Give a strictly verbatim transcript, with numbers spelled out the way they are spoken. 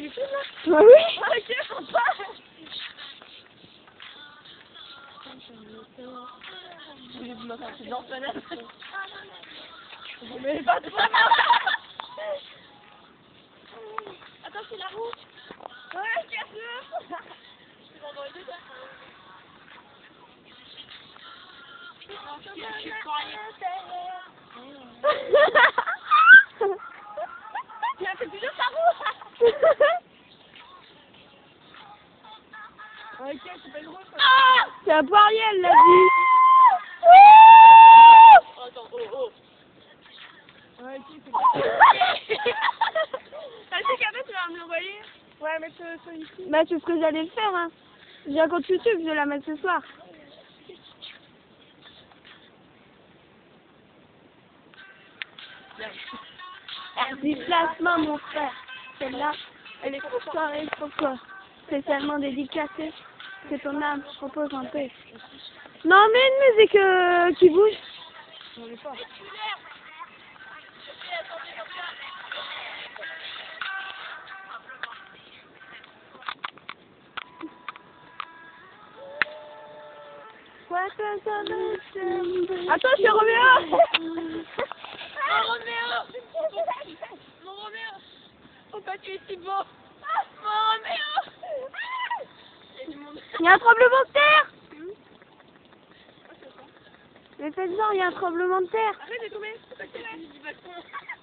tu filmes là? Bah oui. Ah, ok, sympa. J'ai vu ma femme, c'est dans la fenêtre. Mais pas toi. Attends, c'est la roue. Ouais, casse-le. C'est dans les deux, ça. Il a fait plus de sa roue. Ok, c'est pas une roue. Ah, c'est un poirier, elle l'a dit. Oh, attends, oh, oh. Ouais, ok, c'est pas. T'as dit qu'après tu vas me l'envoyer? Ouais, mettre ça ici. Bah c'est ce que j'allais le faire, hein. J'ai un compte YouTube, je vais la mettre ce soir. Déplacement, mon frère. Celle-là, elle est pour toi et pour toi. Spécialement dédicacée. C'est ton âme, repose en paix. Non, mais une musique euh, qui bouge. On est pas. Attends, je suis Roméo. Mon Roméo. Mon Roméo. Oh, pas tu es si beau. Mon Roméo. Il y a un tremblement de terre. Mais faites genre, il y a un tremblement de terre. Arrête de tomber.